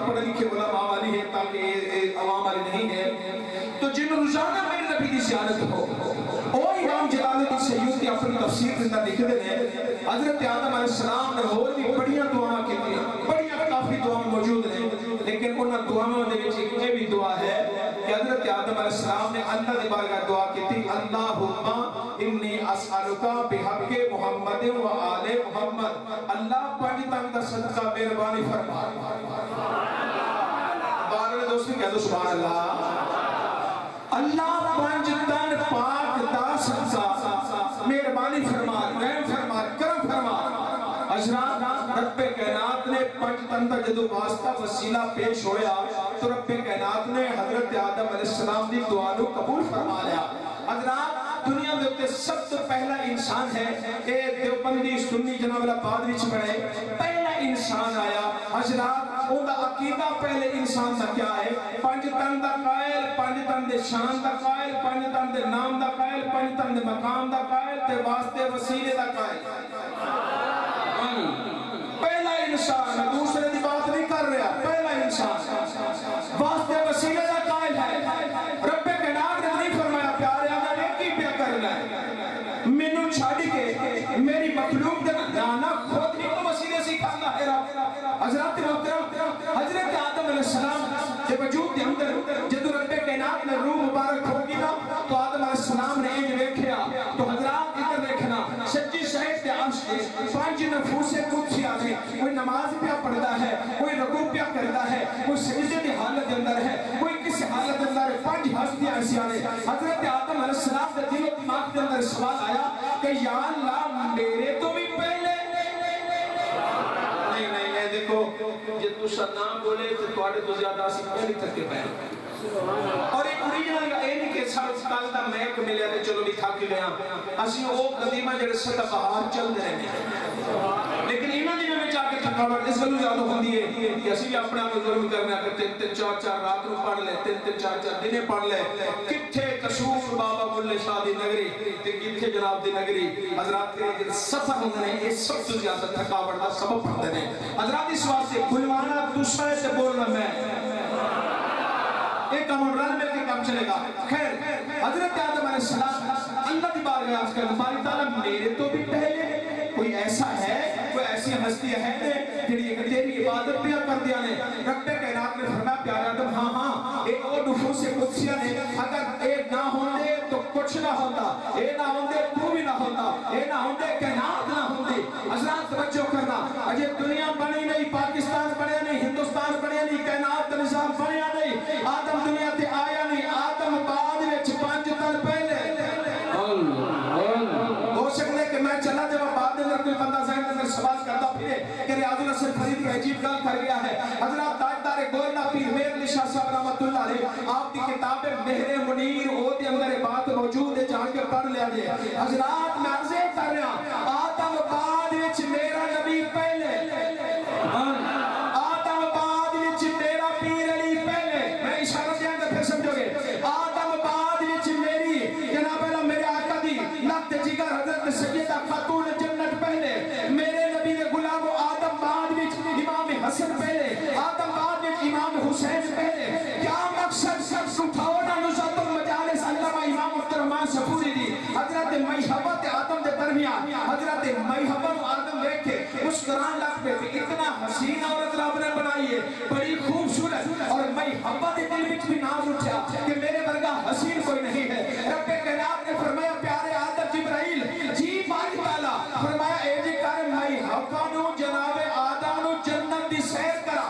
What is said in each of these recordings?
پڑھے لکھے علماء والی ہے تاکہ عوام والی نہیں ہے، تو جن روزانہ میرے نبی کی زیارت ہو، اور امام جلال الدین سیوطی اپنی تفسیر کے اندر لکھ دے ہیں حضرت آدم علیہ السلام نے اور بھی بڑیاں دعاں کی تھی، بڑیاں کافی دعاں موجود ہیں، لیکن انہاں دعاؤں دے وچ یہ بھی دعا ہے کہ حضرت آدم علیہ السلام نے اللہ دی بارگاہ دعا کی تھی، اللہم انی اسألکا بحق محمد و آل محمد، اللہ پنج تنگ دا صدقہ مہربانی فرما۔ بارے دوستی کہہ دو سبحان اللہ، اللہ پنج تن پاک دا صدقہ مہربانی فرما، رحم فرما، کرم فرما۔ حضرات رب کائنات نے پنج تن دا جدو واسطہ وسیلہ پیش ہویا تو رب کائنات نے حضرت آدم علیہ السلام دی دعا کو قبول فرما لیا۔ حضرات دنیا میں اتنے سب تو پہلا انسان ہے، اے دیوبندی سنی جناب اللہ بعد وچ بڑھے، پہلا انسان آیا۔ حضرات ان دا عقیدہ پہلے انسان دا کیا ہے؟ پنج تن دا قائل، پنج تن دے شان دا قائل، پنج تن دے نام دا قائل، پنج تن دے مقام دا قائل، تے واسطے وسیلے دا قائل۔ پہلا انسان، دوسرے دی بات نہیں کر رہا، پہلا انسان واسطے وسیلے دا قائل ہے۔ رب کائنات نے نہیں فرمایا پیارے آگا نے کی پیا کرنا ہے، مینوں چھاڑی کے میری مخلوق دے نانا خود ہی کو وسیلے سکھانا ہے۔ حضرات محترم، حضرت آدم علیہ السلام کے وجود کے اندر جدو رب کائنات نے روح مبارک ہوگی نا تو آدم علیہ السلام نے ایک دیکھیا تو حضرات ادھر دیکھنا سچی شہید کے عرش کے پانچ نفوس قدسی آنے، کوئی نماز پیا پڑھتا ہے، کوئی رکوع پیا کرتا ہے، کوئی سجدے کی حالت کے اندر ہے، کوئی کس حالت کے اندر ہے، پانچ ہستیاں ایسی آنے۔ حضرت آدم علیہ السلام کے دل و دماغ کے اندر سوال آیا کہ یا اللہ میرے تو بھی پہلے نہیں ہے، دیکھو جب تو نام بولے تو توڑے تو زیادہ سی پہلی تک کے پہلے اور ایک اوریجنل کا اے نہیں کہ سال سال دا میک ملیا تے چلو بھی تھک گیا، اسی او قدیمہ جڑے سدا بہار چل رہے ہیں، لیکن انہاں دی وچ آ کے تھکاوٹ اس گلوں زیادہ ہوندی ہے کہ اسی بھی اپنے آپ ظلم کرنا کہ تین تین چار چار رات نو پڑھ لے، تین تین چار چار دنے پڑھ لے، کتھے کشور بابا ملے شاہ دی نگری تے کتھے جناب دی نگری۔ حضرات کے سفر ہوندے نے یہ سب تو زیادہ تھکاوٹ دا سبب بنتے ہیں۔ حضرات اس واسطے بلوانا دوسرے سے بولنا میں ایک کام رن میں کے کام چلے گا۔ خیر حضرت آدم علیہ السلام اللہ دی بارگاہ عرض کرنا باری تعالیٰ میرے تو بھی پہلے کوئی ایسا ہے، کوئی ایسی ہستی ہے جنہی ایک تیری عبادت پیا کر دیا نے۔ رب کائنات نے فرمایا پیارے آدم ہاں ایک اور نفوس قدسیہ نے اگر ایک نہ ہوندے تو کچھ نہ ہوتا، اے نہ ہوندے تو بھی نہ ہوتا، اے نہ ہوندے کائنات نہ ہوندی۔ حضرات توجہ کرنا، اجے دنیا بنی نہیں، پاکستان بنیا نہیں، ہندوستان بنیا نہیں، کائنات کا نظام بنیا نہیں، آدم دنیا تے آیا نہیں، آدم بعد وچ پانچ تن پہلے۔ ہو سکتا ہے کہ میں چلا جب بعد میں کوئی بندہ ذہن اندر سوال کرتا پھرے کہ ریاض النصر فرید کا عجیب گل کر گیا ہے۔ حضرات تاجدار گولڈا پیر میر علی شاہ صاحب رحمۃ اللہ علیہ آپ کی کتاب مہر منیر او دے اندر بات موجود ہے، جا کے پڑھ لیا جائے۔ حضرات میں عرض کر رہا ہوں آدم بعد وچ میرا نبی پہلے، آدم بعد وچ میرا پیر علی پہلے۔ میں اشارہ دیا گا پھر سمجھو گے۔ آدم بعد وچ میری جناب اللہ میرے آقا دی لخت جگر حضرت سیدہ خاتون جنت پہلے، میرے نبی نے غلام آدم بعد وچ امام حسن پہلے، آدم بعد وچ امام حسین پہلے۔ کیا مقصد سب اٹھاؤ نا نزات المجالس علامہ امام عبدالرحمن صفوری دی حضرت میحبت آدم دے درمیان حضرت میحبت آدم دیکھ کے مسکران لگ پہ اتنا حسین عورت رب نے بنائی ہے، بڑی خوبصورت، اور میحبت دل وچ بھی ناز اٹھا کہ میرے ورگا حسین کوئی نہیں ہے۔ رب کائنات نے فرمایا پیارے آدم جبرائیل جی باری تعالیٰ فرمایا اے جی کر میحبت نو جناب آدم نو جنت دی سیر کرا۔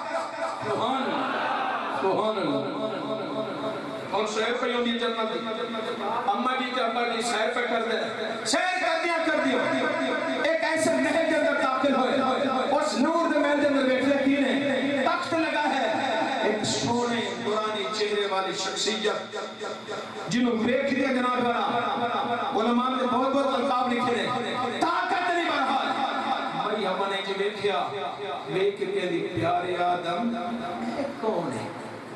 سبحان اللہ اور سیر پہ ہوندی جنت دی، اماں جی تے ابا جی سیر پہ کر دے، سیر کر دیا ایک ایسے محل کے اندر داخل ہوئے، اس نور دے محل کے اندر بیٹھے کی نے تخت لگا ہے، ایک سونے پرانی چہرے والی شخصیت جنہوں دیکھ دیا جناب والا علماء نے بہت بہت القاب لکھے نے، طاقت نہیں برحال بھائی ہم نے جو دیکھیا دیکھ کے دی پیارے آدم کون ہے؟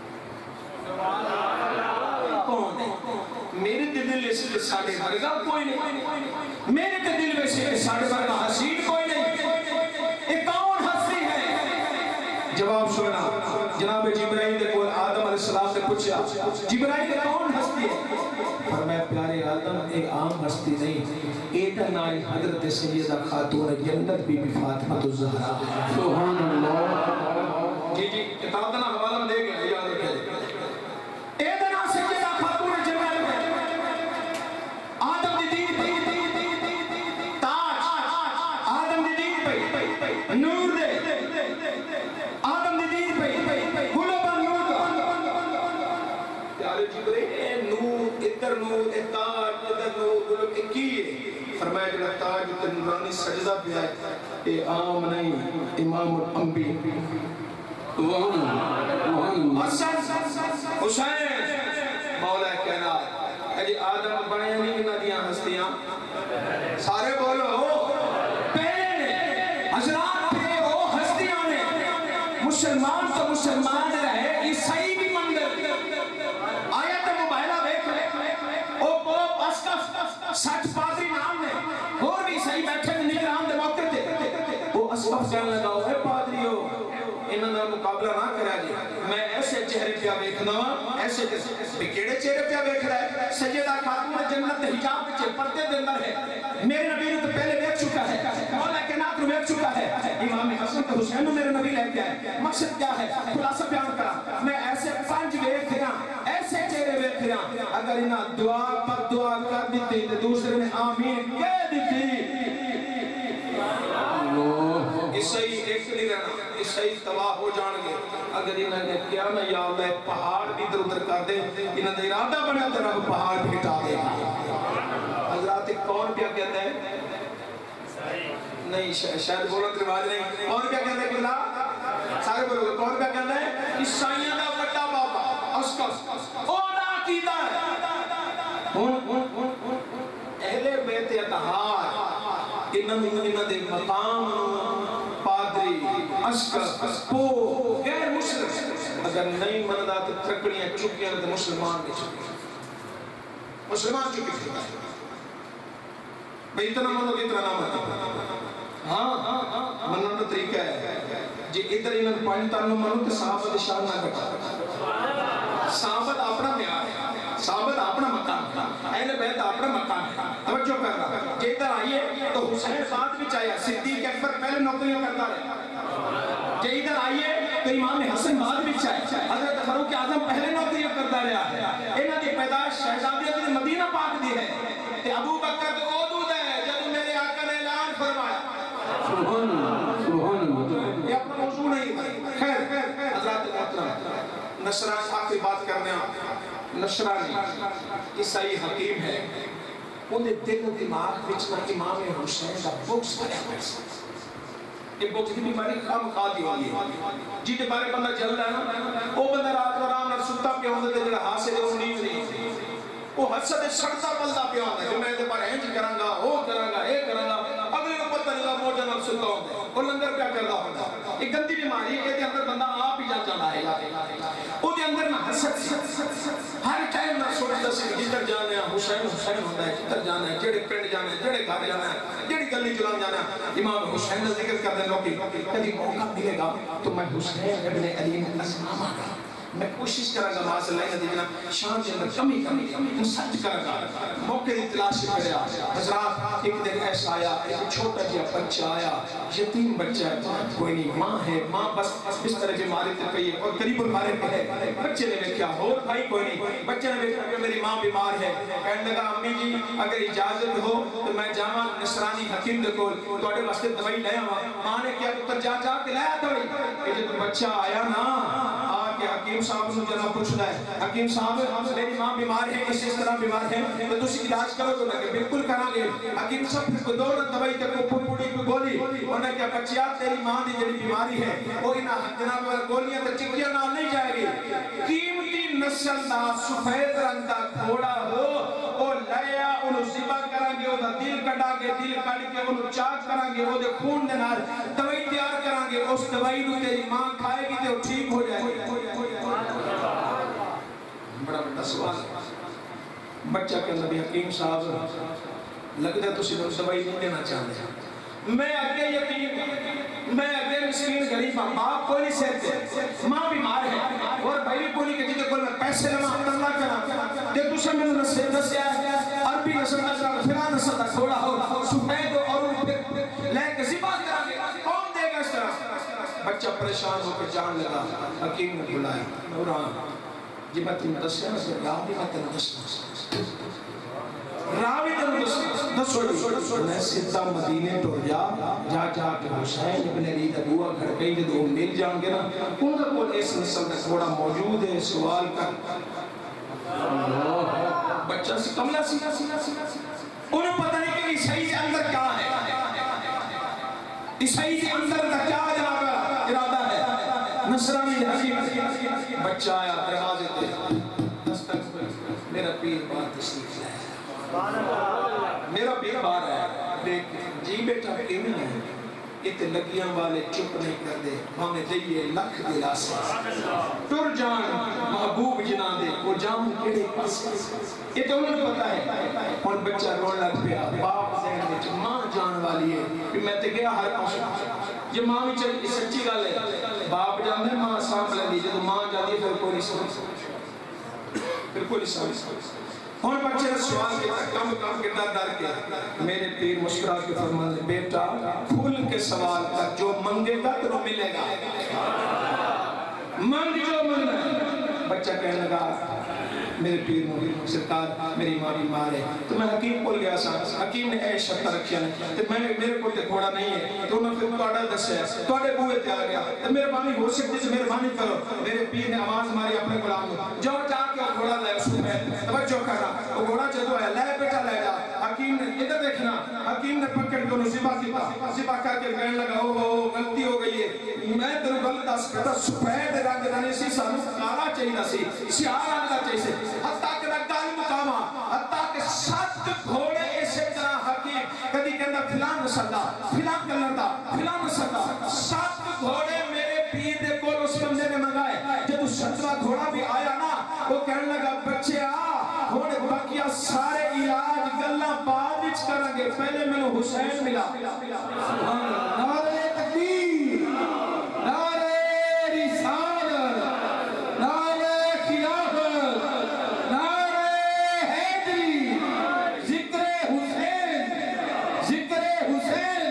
کون ہے؟ میرے دل سے ساڑھے بھرگا کوئی نہیں، میرے دل سے ساڑھے بھرگا حسین کوئی نہیں، ایک کون ہستی ہے جواب سننا جناب جبرائیل دے کول آدم علیہ السلام نے پوچھا جبرائیل کون ہستی ہے؟ فرمایا پیارے آدم ایک عام ہستی نہیں، ایٹا نائن حضرت سیدہ خاتون جنت بی بی فاطمہ الزہرا۔ سبحان اللہ۔ جی کتاب کا نام حوالہ دے گیا یاد رکھے ایٹا نائن سیدہ خاتون جنت آدم دی دین پہ تاج، آدم دی دین پہ نور دے، آدم دی دین پہ گلوبا نور پیارے جبرائیل نور ادھر نور تاج ادھر نور گلوب ایک فرمایا کہ تاج تے نورانی سجدہ پہ ہے اے عام نہیں امام الانبیاء حسن حسین مولا کہنا اجی آدم بنے نہیں انہاں دیاں ہستیاں سارے بولو پہلے حضرات پہ وہ ہستیاں نے مسلمان تو مسلمان رہے عیسائی بھی مندر آیا تو موبائلہ دیکھ لے او پوپ اسقف سچ پادری نام نے اور بھی عیسائی بیٹھے نگران دے موقع تھے وہ اسقف کہنے لگا اے پادریو انہوں نے مقابلہ نہ کرا جی میں ایسے چہرے پہ دیکھنا ہوں ایسے کیڑے چہرے پہ دیکھ رہا ہے سیدہ خاتون جنت حجاب کے پردے دے اندر ہے میرے نبی نے تو پہلے دیکھ چکا ہے مولا کائنات کو دیکھ چکا ہے امام حسن تے حسین میرے نبی لے کے آئے مقصد کیا ہے خلاصہ بیان کرا میں ایسے پنج دیکھ رہا ایسے چہرے دیکھ رہا اگر انہاں دعا پر دعا کر دیتی تو دوسرے نے آمین کہہ دیتی عیسائی ایک نہیں رہنا عیسائی تباہ ہو جان گے اگر انہوں نے کیا میں یا اللہ پہاڑ ادھر ادھر کر دے انہوں نے ارادہ بنا تو رب پہاڑ بھیٹا دے حضرات کون کیا کہتا ہے نہیں شاید بولو رواج نہیں کون کیا کہتا ہے کہ سارے بولو کون کیا کہتا ہے عیسائیوں کا بڑا بابا اسقف اونا عقیدہ ہے اہل بیت اطہار انہوں دے مقام پادری اسقف پو غیر مسلم اگر نہیں مندہ تو ترکڑیاں چکیاں تو مسلمان بھی چکیاں مسلمان چکی بھئی اتنا منو اتنا نہ منو ہاں منو تو طریقہ ہے جی ادھر انہوں پانتانو منو تو صحابت شان نہ کرتا صحابت اپنا معیار ہے صحابت اپنا مقام ہے اہل بیت اپنا مقام ہے توجہ کر رہا کہ ادھر آئیے تو حسین بعد بھی چاہیے صدیق اکبر پہلے نوکریاں کرتا رہا کہ ادھر آئیے تو امام حسن بعد بھی چاہیے حضرت فاروق اعظم پہلے نوکریاں کرتا رہا انہاں دی پیدائش شہزادیہ کی مدینہ پاک دی ہے کہ ابو بکر تو اودود ہے جب میرے آقا نے اعلان فرمایا سبحان اللہ یہ اپنا موضوع نہیں خیر حضرات محترم نصرانی آخری بات کرنے نصرانی عیسائی حکیم ہے انہیں دل و دماغ بچنا امام حسین کا بکس کرے یہ بکس کی بیماری خام خواہ دی ہوگی جی دے بارے بندہ جل رہا ہے نا وہ بندہ رات و رام نہ ستا پہ ہوندے دے جڑا حاصل ہے وہ نیو نہیں وہ حسد سڑتا بلدہ پہ ہوندے کہ میں دے بارے ہنج کرانگا وہ کرانگا اے کرانگا اگلے کو پتہ نہیں موجہ نہ ستا ہوندے وہ لنگر کیا کردہ ہوندہ ایک گندی بیماری ہے کہ اندر بندہ آپ ہی جل جانا ہے وہ دے اندر نہ حسد ہر ٹائم نہ سوچتا سے جدھر جانا ہے حسین حسین ہوتا ہے جدھر جانا ہے جڑے پینڈ جانا ہے جڑے گھر جانا ہے جڑی گلی چلان جانا ہے امام حسین نے ذکر کر دیں لوگی کدھی موقع ملے گا تو میں حسین ابن علی الاسلام آگا میں کوشش کرا گا ماں صلی اللہ علیہ وسلم شان کے اندر کمی سچ کرا گا موقع دی تلاش کریا حضرات ایک دن ایسا آیا ایک چھوٹا جیا بچہ آیا یتیم بچہ ہے کوئی نہیں ماں ہے ماں بس بستر بیماری تے پئی ہے اور قریب المارے پہ ہے بچے نے دیکھا اور بھائی کوئی نہیں بچے نے دیکھا کہ میری ماں بیمار ہے کہنے لگا امی جی اگر اجازت ہو تو میں جاواں نصرانی حکیم دے کول تواڈے واسطے دوائی لے آواں ماں نے کیا پتر جا جا کے لایا دوائی کہ جب بچہ آیا نا کہ حکیم صاحب نے جناب پوچھنا ہے حکیم صاحب میری ماں بیمار ہے اس طرح بیمار ہے تو تسی علاج کرو تو لگے بالکل کرا گے حکیم صاحب کو دور دوائی تے کو پوڑی کو گولی انہاں کیا بچیا تیری ماں دی جڑی بیماری ہے وہ انہاں جناب گولیاں تے ٹکیاں نال نہیں جائے گی قیمتی نسل دا سفید رنگ دا گھوڑا ہو او لایا اونوں ذبح کران گے او دا دل کڈا کے دل کڈ کے اونوں چاک کران گے او دے خون دے نال دوائی تیار کران گے اس دوائی نوں تیری ماں کھائے گی تے او ٹھیک ہو جائے گی بڑا بڑا سوال بچہ کے نبی حکیم صاحب لگتا ہے تو دوائی نہیں دینا چاہتے میں اگے یتیم، میں اگے مسکین غریب ہوں، باپ کوئی نہیں سہتے، ماں بیمار ہے اور بھائی بھی کوئی نہیں کہ جیتے کوئی میں پیسے لما ترلا کرا کہ تُسے میں نے نصیب دسیا ہے عربی نسل دا فلان نسل دا کھوڑا ہو سفید ہو اور پھر لے کے ذبح کرا گے، کون دے گا اس طرح؟ بچہ پریشان ہو کے جان لگا، حکیم نے بلائی نوران جی میں تم دسیا نا سر راہ بھی میں تم دسنا راوی تم دسو میں سیدھا مدینے ٹور جا کے حسین ابن علی دا دعا گھڑ گئی جدو مل جان گے نا ان کا کول اس نسل کا تھوڑا موجود ہے سوال کر بچہ سی کملہ سی انہیں پتہ نہیں کہ عیسائی کے اندر کیا ہے، عیسائی کے اندر کا کیا ارادہ ہے، نصرانی حکیم بچہ آیا دروازے تے دستک میرا پیر بار تشریف لائے، میرا پیر بار ہے دیکھ جی بیٹا ایویں نہیں اتنے لگیاں والے چپ نہیں کر دے ہمیں دئیے لکھ دلا سے ٹر جان محبوب جنا دے وہ جان کیڑے پاس یہ تو انہوں نے پتا ہے اور بچہ روڑ لگ پیا باپ ذہن میں ماں جان والی ہے کہ میں تے گیا ہر پاس یہ ماں بھی سچی گل ہے باپ جانے ماں سانپ لگی جب ماں جاتی ہے پھر کوئی نہیں سمجھ اور بچے نے سوال کیا کم کردہ ڈر کے میرے پیر مسکرا کے فرمانے بیٹا کھل کے سوال کر جو منگے گا تو ملے گا منگ جو منگا بچہ کہنے لگا میرے پیر سرکار میری ماں بیمار ہے تو میں حکیم بول گیا سا حکیم نے اے شرط رکھیا تو میرے کو گھوڑا نہیں ہے تو انہوں نے پھر توڑا دسیا توڑے بوئے تے آ گیا تو مہربانی ہو سکتی سے مہربانی کرو میرے پیر نے آواز ماری اپنے غلام کو جو جا کے گھوڑا لے اس میں توجہ کرنا وہ گھوڑا چلو ہے لے بیٹا لے جا حکیم نے ادھر دیکھنا حکیم نے پکڑ کے انہوں ذبح کر کے کہنے لگا او غلطی ہو گئی ہے میں تیرے غلط دس کرتا سفید رنگ دانی سی سانو کالا چاہیے سی سیاہ رنگ دا چاہیے حتیٰ کہ میں گل مقامہ حتیٰ کہ 7 گھوڑے اسے طرح حکیم کدی کہنا فلان نسل دا فلان کلر دا فلان نسل دا 7 گھوڑے میرے پیر دے کول اس بندے نے منگائے جب 7واں گھوڑا بھی آیا نا وہ کہنے لگا بچے آ گھوڑے باقیہ سارے علاج گلہ بعد وچ کریں گے پہلے میں نے حسین ملا نعرہ تکبیر نعرہ رسالت نعرہ خلافت نعرہ حیدری ذکر حسین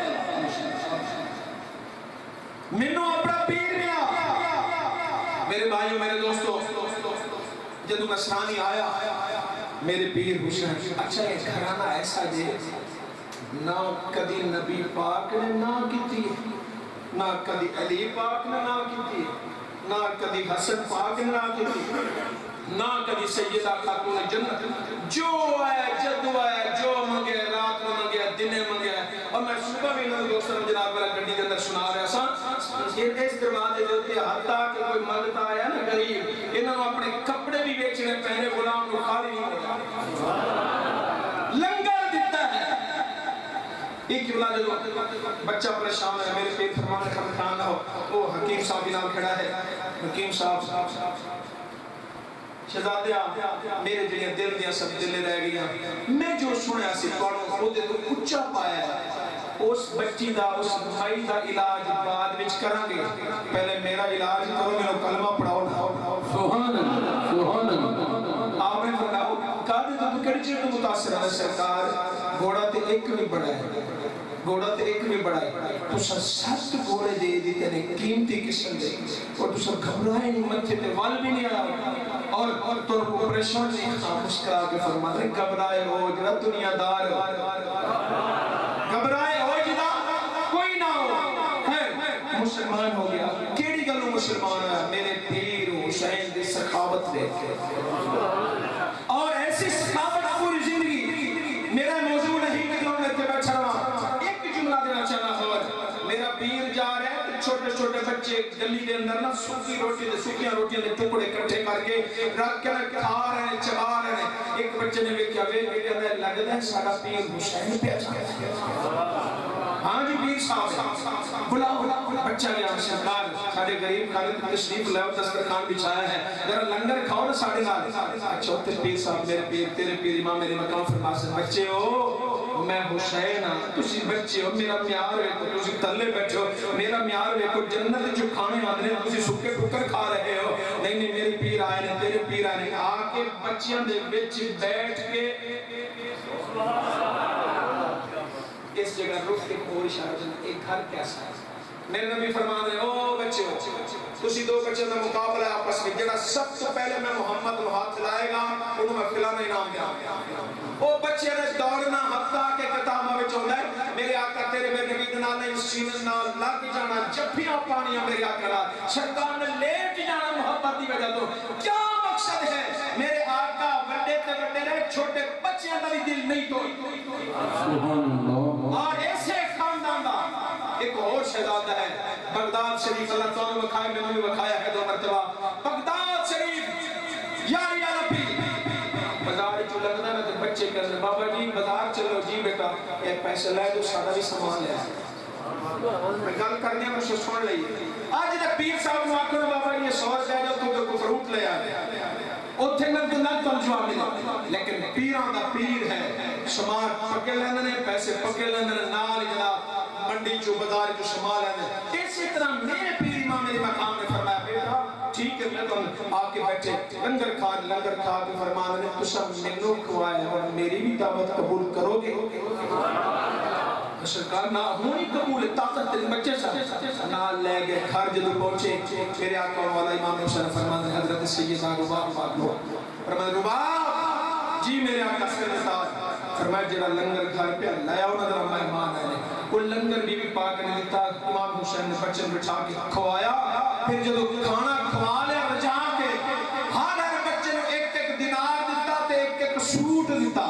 منو اپنا پیر میا میرے بھائیوں میرے دوستوں جدو نصرانی آیا میرے پیر حسین اچھا ایک گھرانہ ایسا دے نہ کدی نبی پاک نے نہ کیتی نہ کدی علی پاک نے نہ کیتی نہ کدی حسن پاک نے نہ کیتی نہ کدی سیدہ خاتون جنت جو ہے جدو ہے جو منگے رات میں منگے دنے منگے اور میں صبح بھی انہوں دوستوں جناب والا گھڑی کے اندر سنا رہا سا یہ اس دروازے جو تھے حتیٰ کہ کوئی منگتا آیا نا غریب انہوں اپنے کپڑے بھی بیچنے پہنے غلام کو خالی نہیں ہوتا لنگر دیتا ہے ایک بلا جو بچہ پریشان ہے میرے پیر فرمانے کا مکان نہ ہو وہ حکیم صاحب نام کھڑا ہے حکیم صاحب شہزادیاں میرے جنہیں دل دیا سب دلے رہ گیا میں جو سنیا سی پڑھوں خود تو اچھا پایا ہے اس بچی دا اس بھائی دا علاج بعد وچ کریں گے پہلے میرا علاج کرو میرا کلمہ پڑھاؤ سبحان اللہ آپ نے فرمایا کہا تو کڑی چیز تو متاثر ہے سرکار گھوڑا تے ایک بھی بڑا ہے گھوڑا تے ایک بھی بڑا ہے تو سر 7 گھوڑے دے دیتے ہیں قیمتی قسم دے اور تو سر گھبرائے نہیں متھے تے وال بھی نہیں آیا اور تو پریشان نہیں مسکرا کے فرماتے گھبرائے ہو جڑا دنیا دار ہو گھبرائے ہو جڑا کوئی نہ ہو مسلمان ہو گیا کیڑی گلوں مسلمان ہے میرے پیر حسین دی سخاوت دیکھ کے اور ایسی سخاوت پوری زندگی میرا موضوع نہیں کہ لوگ لے کے بیٹھا رہا ایک جملہ دینا چاہنا اور میرا پیر جا رہے ہیں چھوٹے چھوٹے بچے گلی دے اندر نا سوکی روٹی دے سوکیاں روٹیاں دے ٹکڑے کٹھے کر کے رکھ کے کھا رہے ہیں چبا رہے ہیں ایک بچے نے بھی کیا لگتا ہے سارا پیر حسین پہ اچھا ہاں جی پیر صاحب بلاؤ بچہ گیا سرکار سارے غریب خالد تشریف لے دسترخوان بچھایا ہے ذرا لنگر کھاؤ نا ساڑھے نال اچھا ہوتے پیر صاحب میرے پیر تیرے پیر امام میرے مقام فرما سے بچے ہو میں حسین ہاں تسی بچے ہو میرا میار ویکھو تسی تلے بیٹھے ہو میرا میار ویکھو جنت جو کھانے آندے نے تسی سکے ٹکر کھا رہے ہو نہیں نہیں میرے پیر آئے نے تیرے پیر آئے نے آ کے بچیاں دے وچ بیٹھ کے اس جگہ رخ کے کوئی اشارہ ایک گھر کیسا ہے میرے نبی فرمان ہے او بچے ہو تسی دو بچے دا مقابلہ آپس میں جڑا سب سے پہلے میں محمد کو ہاتھ لائے گا انہوں میں فلانا انعام دیا او بچے نے دوڑنا ہفتہ کے کتابہ میں چوندہ ہے میرے آقا تیرے میرے نبی دنال نے اس سینن نال لگ جانا جبھیاں پانیاں میرے آقا رہا سرکار نے لیٹ جانا محبت دی وجہ تو کیا مقصد ہے میرے آقا بڑے تے بڑے رہے چھوٹے بچے اندر دل نہیں تو اور ایسے خاندان دا ایک اور شہزادہ ہے بغداد شریف اللہ تعالیٰ بکھائے میں نے بھی بکھایا ہے 2 مرتبہ بغداد شریف یاری عربی بازار جو لگنا ہے تو بچے کرنے بابا جی بازار چلو جی بیٹا ایک پیسے لائے تو سادہ بھی سامان لے میں گل کرنے میں سے سن لئی آج جب پیر صاحب نے آکھنا بابا یہ 100 روپے جو تو کو فروٹ لے آئے اتھے نہ تو نہ تم جواب ملے لیکن پیران دا پیر ہے شمار پکے لیندے نے پیسے پکے لیندے نے نال جناب منڈی جو بازار جو شمال ہے اسی طرح میرے پیر امام میرے مقام نے فرمایا بیٹا ٹھیک ہے میں تم آ کے بیٹھے لنگر کھا کے فرمانا نے تسا منو کھوائے اور میری بھی دعوت قبول کرو گے سرکار نہ ہونی قبول طاقت تیرے بچے سا نہ لے گئے گھر جدو پہنچے میرے آقا والا امام حسین فرمانا حضرت سیدہ رباب پاک لو فرمانا رباب جی میرے آقا سرکار فرمایا جڑا لنگر گھر پہ لایا انہوں نے مہمان آئے وہ لنگر بی بی پاک نے دیتا امام حسین نے بچن بٹھا کے کھوایا پھر جدو کھانا کھوا لیا بچا کے ہر بچے نے ایک دینار دیتا تے ایک سوٹ دیتا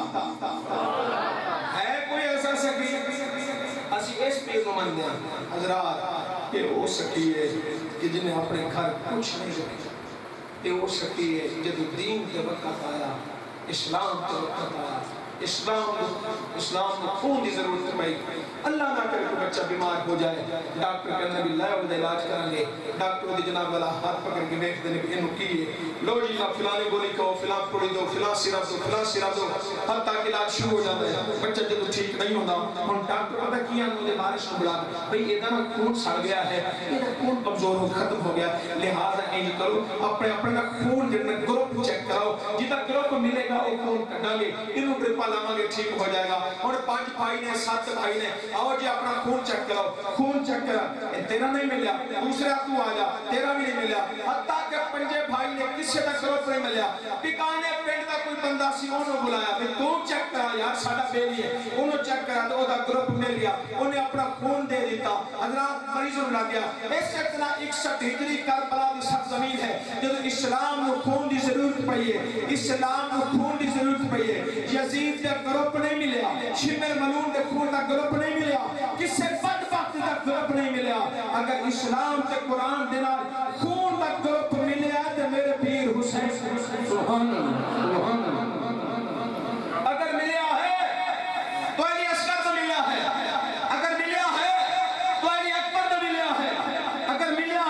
ہے کوئی ایسا سکی اسی اس پہ مند ہیں حضرات یہ وہ سکی ہے کہ جنہیں اپنے گھر کچھ نہیں رکھا یہ وہ سکی ہے جدو دین کے وقت آیا اسلام کے وقت آیا اسلام کو خون کی ضرورت پئی اللہ نہ کرے کوئی بچہ بیمار ہو جائے ڈاکٹر کہنا بھی لائے وہ علاج کریں گے ڈاکٹر دی جناب والا ہاتھ پکڑ کے دیکھ دینے کہ انہوں کی ہے لو جی آپ فلانی گولی کہو فلان پوڑی دو فلان سیرہ دو حتیٰ کہ علاج شروع ہو جاتا ہے بچہ جب ٹھیک نہیں ہوتا ہم ڈاکٹر پتہ کیا مجھے بارش میں بلا دیں بھئی یہ دانا خون سڑ گیا ہے یہ خون کمزور ہو ختم ہو گیا لہذا این کرو اپنے خون جنہیں گروپ چیک کراؤ جتا گروپ ملے گا وہ خون کٹا گے انہوں ڈرپا لاما گے ٹھیک ہو جائے گا اور 5 بھائی نے 7 بھائی نے آؤ جی اپنا خون چیک کراؤ خون چیک کرا تیرا نہیں ملیا دوسرا تو آ جا تیرا بھی نہیں ملیا حتیٰ کہ 5 بھائی نے کسی تک گروپ نہیں ملیا پکانے پینڈ کا کوئی بندہ سی انہوں بلایا پھر تو چیک کرا یار ساڑھا بیلی ہے انہوں چیک کرا تو دا گروپ مل گیا انہیں اپنا خون دے دیتا حضرات مریضوں لگ گیا اس اتنا 61 ہجری کربلا دی سب زمین ہے جب اسلام کو خون دی ضرورت پئی ہے اسلام کو خون دی ضرورت پئی ہے یزید کا گروپ نہیں ملیا شمر ملون دے خون دا گروپ نہیں ملیا کسے بدبخت دا گروپ نہیں ملیا اگر اسلام تے قرآن دینا خون دا گروپ ملیا تے میرے پیر حسین سبحان اللہ اگر ملیا ہے تو علی اصغر تو ملیا ہے اگر ملیا ہے تو علی اکبر تو ملیا ہے اگر ملیا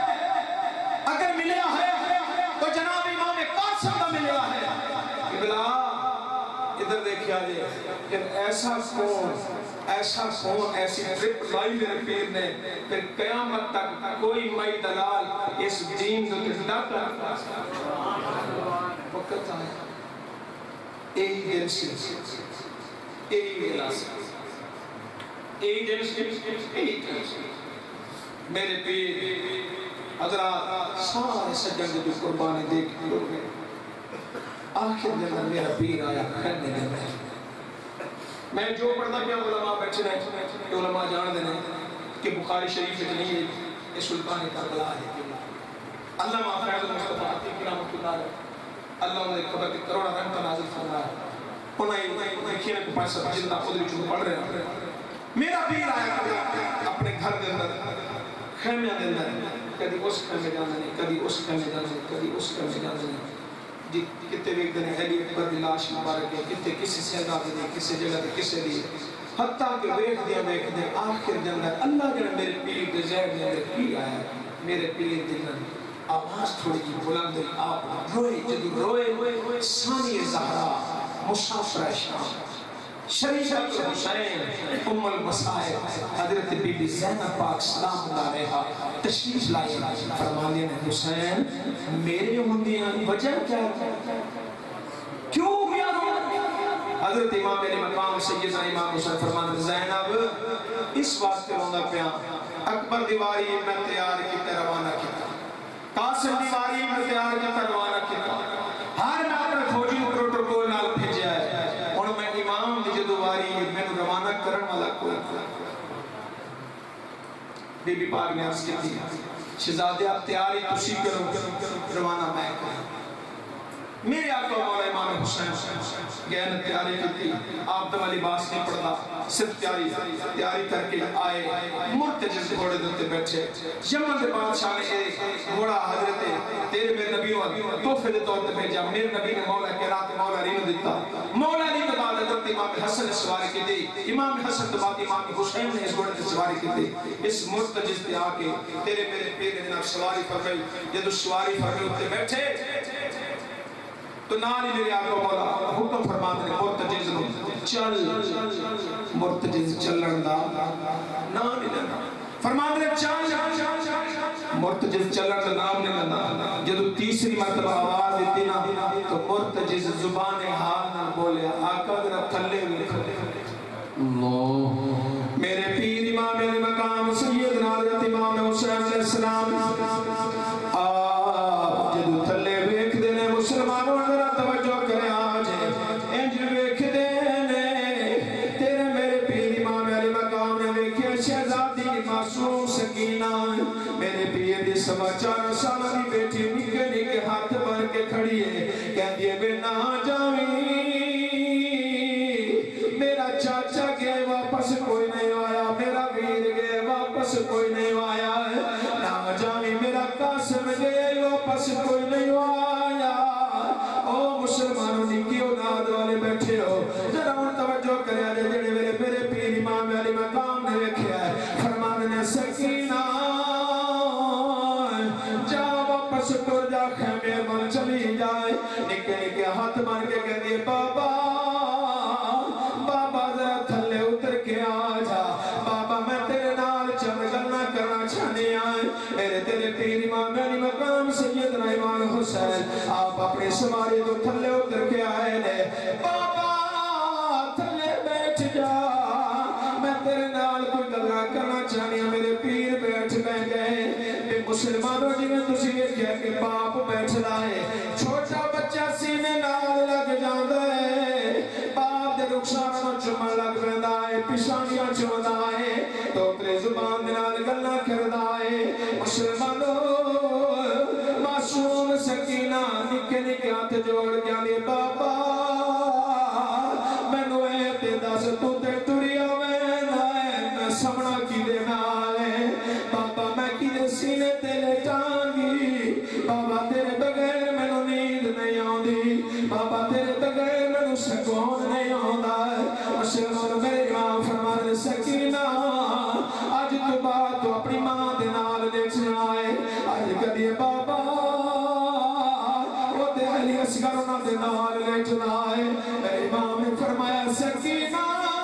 ہے تو جناب امام قاسم تو ملیا ہے ابلا ادھر دیکھیا جائے کہ ایسا خون ایسی ٹرپ لائی میرے پیر نے پھر قیامت تک کوئی مائی دلال اس دین کو کتنا کرتا وقت آئے ایک دل سے ایک دل سے میرے پیر حضرات سارے سجن جو قربانی دیکھ لوگ گئے آخر میں میرا پیر آیا کرنے دے میں جو پڑھتا پیا علماء بیٹھے رہے کہ علماء جان دینے کہ بخاری شریف نہیں ہے یہ سلطان کربلا ہے اللہ فیض المصطفیٰ عطیق رحمت اللہ علیہ اللہ نے خدا کی کروڑا رحمت نازل فرمایا انہیں کھینے کو پاس جندہ خود بھی پڑھ رہے ہیں میرا پیر آیا کبھی اپنے گھر دے اندر خیمیاں دے اندر کدی اس خیمے جانے نہیں کدی اس خیمے جانے نہیں کدی اس خیمے جانے نہیں کتے بھی ایک دن علی اکبر دی لاش مبارک ہے کتے کسی سیدہ دے کسی جگہ دے کسی دی حتیٰ کہ ویک دیا آخر جنگر اللہ جنہ میرے پیر دے زہر دے اندر پیر آیا میرے پیر دے اندر آواز تھوڑی کی بلند ہے آپ روئے جدو روئے ثانی زہرا مسافر شام شریعت حسین ام المصائب حضرت بی بی زینب پاک سلام علیہا تشریف لائے فرمانے ہیں حسین میرے ہوندیاں وجہ کیا کیوں گیا حضرت امام علی مقام سیدنا امام حسین فرمانے زینب اس واسطے ہوندہ پیا اکبر دیواری میں تیار کی روانہ کیتا قاسم دیواری میں تیار کی روانہ کیتا ہر ناکر فوجی پروٹوکول نال بھیجا ہے اور میں امام دی جدواری میں روانہ کرن والا کوئی بی بی پاک نے عرض کی تھی شہزادے آپ تیاری تسی کرو روانہ میں کروں میرے آقا مولا امام حسین گہن تیاری کی تھی آپ دم لباس نہیں پڑھتا صرف تیاری کر کے آئے مرتجز گھوڑے دلتے بیٹھے یمن کے بادشاہ نے ایک گھوڑا حضرت تیرے میرے نبی نے تحفے دے طور پہ بھیجا میرے نبی نے مولا کے رات مولا علی نے دیتا مولا علی کے بعد حضرت امام حسن نے سواری کی تھی امام حسن کے بعد امام حسین نے اس گھوڑے کی سواری کی تھی اس مرتجز پہ آ کے تیرے میرے پیر جناب سواری فرمائی جب سواری فرمائی اٹھتے بیٹھے تو نالی میرے آقا مولا حکم فرماتے ہیں مرتجز نو چل مرتجز چلن دا نام نہیں لینا فرماتے ہیں چل مرتجز چلن دا نام نہیں لینا جدو تیسری مرتبہ آواز دیتی نا تو مرتجز زبان حال نہ بولے آقا ذرا تھلے ہوئے اللہ میرے پیر امام میرے مقام سیدنا حضرت امام حسین علیہ السلام آپ جدو تھلے ویکھ دینے مسلمانوں ذرا توجہ کرے آج انج ویکھ دینے تیرے میرے پیر امام علی مقام نے ویکھے شہزادی معصوم سکینہ میرے پیر دی سوا 4 سال دی بیٹی نکے نکے ہاتھ بھر کے کھڑی ہے کہہ دیے بے نہ جاویں میرا چاچا گئے واپس کوئی نہیں آیا میرا ویر گئے واپس کوئی نہیں آیا نہ جاویں میرا قاسم گئے واپس کوئی نہیں آیا او مسلمانوں نے کی اولاد والے بیٹھے ہو ذرا ان توجہ کرے آجے جڑے میرے پیر امام علی مقام نے رکھیا ہے فرمانے نے سکینہ جا واپس ٹر جا خیمے من چلی جائے نکے نکے ہاتھ مان کے کہہ دیے بابا بابا ذرا تھلے اتر کے آ جا بابا میں تیرے نال چند گلنا کرنا چاہنے آئے میرے تیرے پیر امام علی مقام سیدنا امام حسین آپ اپنے سواری تو تھلے اتر کے آئے نے بابا تھلے بیٹھ جا میں تیرے نال کوئی گلنا کرنا چاہنے میرے پیر بیٹھ گئے مسلمانوں جی میں تسی یہ کہہ کہ باپ بیٹھ لائے چھوٹا بچہ سینے نال لگ جاندہ ہے باپ دے رخسانوں چمہ لگ بیندا ہے پیشانیاں چوندہ ہے تو ترے زبان دنال گلنا کردہ ہے مسلمانوں معصوم سکینہ نکے نکے ہاتھ جوڑ گیا لے بابا میں نوے تے دس تو تے ٹریا میں سمنا کی دے نالے بابا میں کی دے سینے تے لے جانگی بابا تیرے بغیر میں نو نیند نہیں آن دی بابا تیرے بغیر میں نو سکون نہیں آن دا مسلمان میرے امام فرمان سکینہ آج تو بات تو اپنی ماں دے نال لیٹنا ہے آج کدیے بابا وہ تے علی اصغر دے نال لیٹنا ہے میرے امام نے فرمایا سکینہ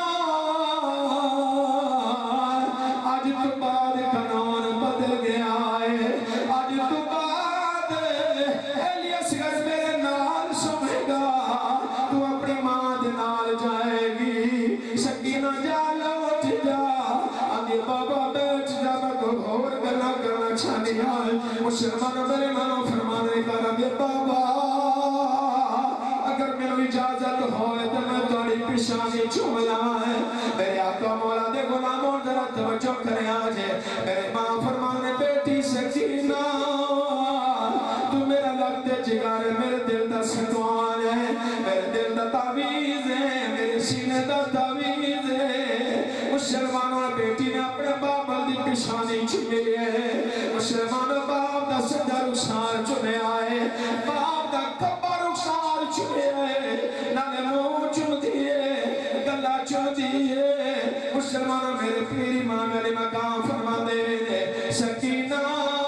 آج تو بعد قانون بدل گیا ہے آج تو بعد علی اصغر میرے نال سمجھ گا تو اپنی ماں دے نال جائے گی سکینہ جا لوٹ جا آگے بابا بیٹھ جا میں کو اور گلا کرنا چاہنی آئے مسلمان میرے منو فرمانے کا ربی بابا اگر میں اجازت ہوئے تو میں توڑی پیشانی چوملا ہے میرے آقا مولا دے غلاموں ذرا توجہ کرے آجے میرے ماں فرمانے بیٹی سکینہ تو میرا لگتے جگارے میرے دل دا سکوان ہے میرے دل دا تعویز ہے میرے سینے دا تعویز ہے مسلمانوں بیٹی نے اپنے باپ دی پیشانی چمی ہے مسلمانوں باپ دا سجا رخسار چنے آئے باپ دا کبا رخسار چنے آئے نانے منہ چم دیئے گلہ چم دیئے مسلمانوں میرے پیر امام علی مقام فرما دے سکینہ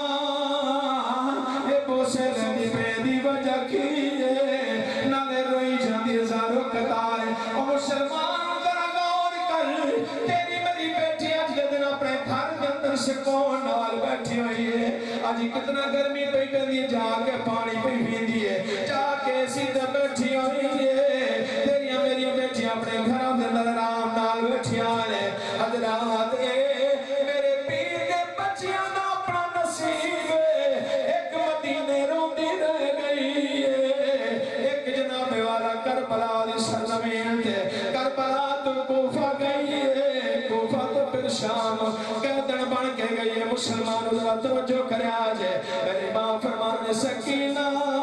اے بوسے رہنی پیدی وجہ کیے نالے روئی جاندی ہزاروں قطار او مسلمان آج کتنا گرمی پہ کہندی ہے جا کے پانی پہ پیندی ہے جا کے سیدھے بیٹھی ہوئی ہے تیریاں میری بیٹھیاں اپنے گھروں دے اندر آرام نال بیٹھیاں نے حضرات میرے پیر دے بچیاں دا اپنا نصیب ایک مدینے روندی رہ گئی ہے ایک جناب والا کربلا دی سرزمین تے کربلا تو کوفہ گئی ہے کوفہ تو پھر شام قیدن بن کے گئی ہے مسلمان ذرا توجہ کرے آج میری ماں فرمان سکینہ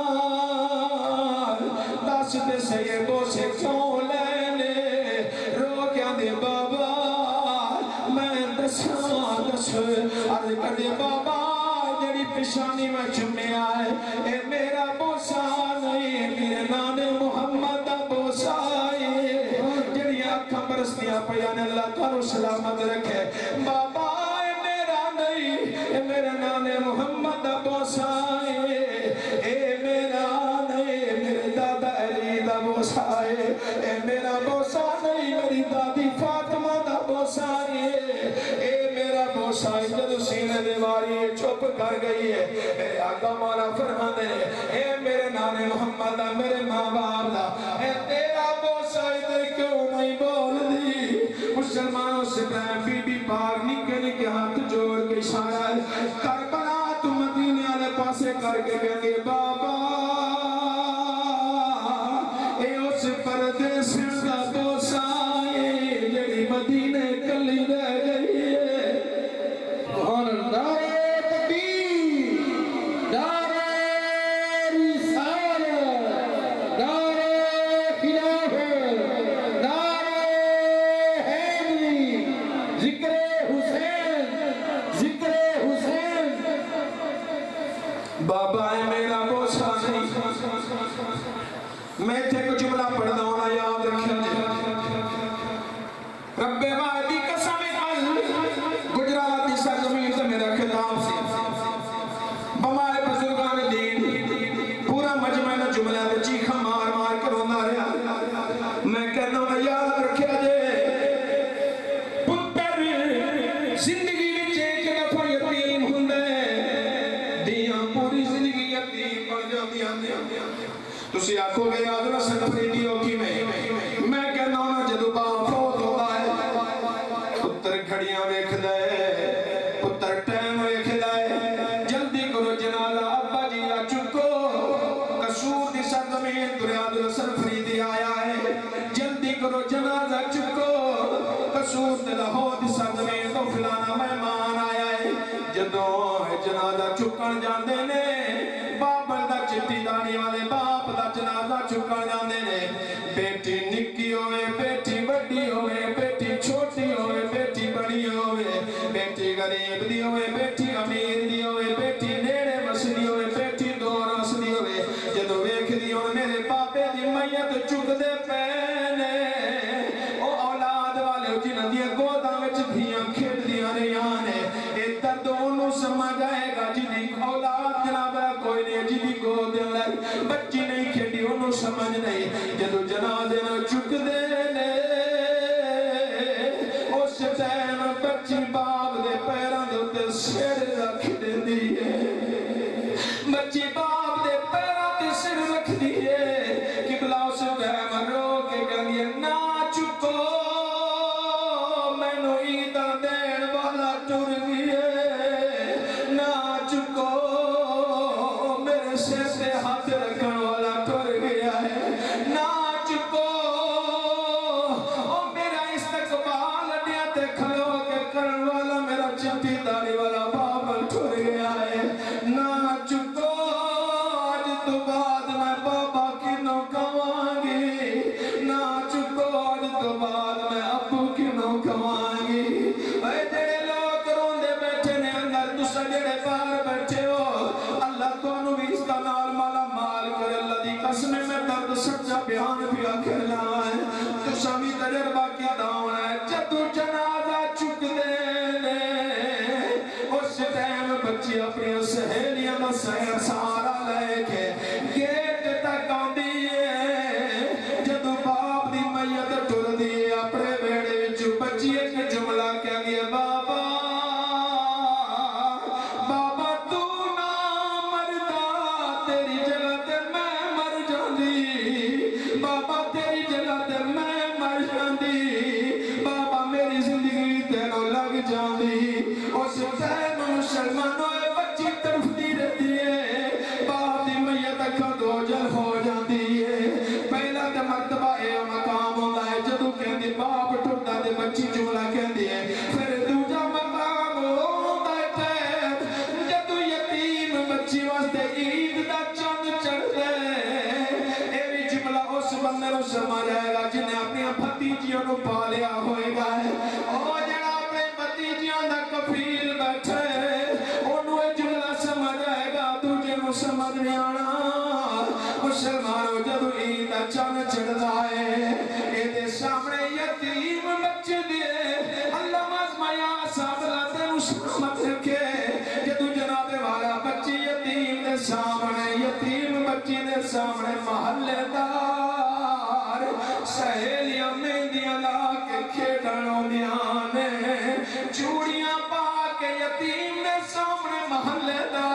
دس دے سے یہ بوسے کیوں لینے رو کیا دے بابا میں دساں دس عرض کر دے بابا جڑی پشانی میں چمے آئے اے میرا بوسا نہیں میرے نانے محمد دا بوسا ہے جڑی آنکھاں برستیاں پیانے اللہ تعالی سلامت رکھے بابا اے میرا نہیں اے میرے نانے محمد دا بوسا ہے اے میرا نہیں میرے دادا علی دا بوسا ہے اے میرا بوسا نہیں میری دادی فاطمہ دا بوسا ہے اے میرا بوسا ہے جدو سینے دیواری چپ کر گئی ہے میرے آقا مولا فرماندے اے میرے نانے محمد دا میرے ماں باپ دا اے تیرا بوسا ہے تے کیوں نہیں بول دی مسلمانوں سے کہیں بی بی پاک نکے نکے ہاتھ جوڑ کے اشارہ ہے کربلا تو مدینے والے پاسے کر کے کہیں بابا اے اس پردیس دا بوسا ہے جڑی مدینے کلی رہ گئی ہے اور نعرہ تکبیر نعرہ رسالت نعرہ خلافت نعرہ حیدری ذکر حسین بابا ہے میرا بوسا نہیں میں تھے کو جملہ پڑھنا ہونا یاد رکھیں رب وعدی قسم گجرات کی سرزمین سے میرا خطاب سے بمائے بزرگان دین پورا مجمع نہ جملہ دے چیخا مار مار کر رونا رہا میں کہنا ہونا یاد رکھیں پتر زندگی وچ ایک دفعہ یتیم ہوندے دیاں پوری زندگی یتیم بن جاندیاں تسی آکھو گے یاد نہ سنفریدی ہو کی میں کہنا ہونا جدو باپ فوت ہوتا ہے پتر گھڑیاں ویکھ دے پتر ٹائم ویکھ دے جلدی کرو جنازہ ابا جی آ چکو قصور دی سرزمین دریاد سنفریدی آیا ہے جلدی کرو جنازہ چکو قصور دی لاہور دی سرزمین تو فلانا مہمان آیا ہے جدو جنازہ چکن جاندے نے بابل دا چٹی دانی والے باپ دا جنازہ چکن جاندے نے بیٹی نکی ہوئے بیٹی بڑی ہوئے بیٹی چھوٹی ہوئے بیٹی بڑی ہوئے بیٹی غریب دی ہوئے بیٹی امیر دی ہوئے بیٹی نیڑے مسلی ہوئے بیٹی دور مسلی ہوئے جدو ویکھ دی ہوئے میرے پاپے دی میت چک دے پینے او اولاد والے جنہ دی گوداں وچ دھیاں کھیل دیاں رہیاں نے اے درد انہوں سمجھ آئے گا جنہیں اولاد جناب کوئی نہیں جنہیں گود لگ بچی نہیں کھیلی انہوں سمجھ نہیں جدو جنازے نہ چک دے لے اس ٹائم بچی باپ دے پیران دے اتے سر رکھ دے دیئے بچی باپ دے پیران دے سر رکھ دیئے قبلہ اس ٹائم رو کے کہنگی نا چکو میں نو عیدہ دین والا ٹر گئے نا چکو میرے سر سے ہاتھ رکھن والا ٹر گیا ہے نا چکو میرا استقبال دیتے کھلو کے کرن والا میرا چٹی داری والا بابل ٹر گیا ہے نا چکو آج تو بعد میں بابا کی نو کمانگی نا چکو آج تو بعد میں ابو کی نو کمانگی اے جڑے لوگ روندے بیٹھے نے اندر تسا جڑے باہر بیٹھے ہو اللہ تو انہوں بھی اس کا نال مالا مال کر اللہ دی قسم میں درد سچا بیان بھی آخر لائے تسا بھی تجربہ کی داؤن ہے جدو جنازہ چک دینے اس ٹائم بچی اپنی سہیلیاں دا سہر سارا لے کے گیٹ تک آندی ہے جدو باپ دی میت ٹر دی اپنے بیڑے وچ بچی ایک جملہ کہہ گیا بابا بابا تو اوجل ہو جاتی ہے پہلا تے مرتبہ اے مقام ہوتا ہے جدو کہندی باپ ٹھٹا دے بچی چولا کہندی ہے پھر دوجا مقام ہوتا ہے جدو یتیم بچی واسطے عید دا چند چڑھ دے اے بھی جملہ اس بندے نو سمجھ آئے گا جنہیں اپنی بھتیجیوں نو پالیا ہوئے گا او جڑا اپنے بھتیجیوں دا کفیل بیٹھے انہوں اے جملہ سمجھ آئے گا تجھے نو سمجھ نہیں آنا مسلمانوں جدو عید دا چند چڑھدا ہے اے دے سامنے یتیم بچے دے اللہ مازمایا صاحب لاتے نو سمجھ رکھے جدو جناب والا بچی یتیم دے سامنے یتیم بچی دے سامنے محلے دار سہیلیاں مہندیاں لا کے کھیڑنوں دیاں نے چوڑیاں پا کے یتیم دے سامنے محلے دار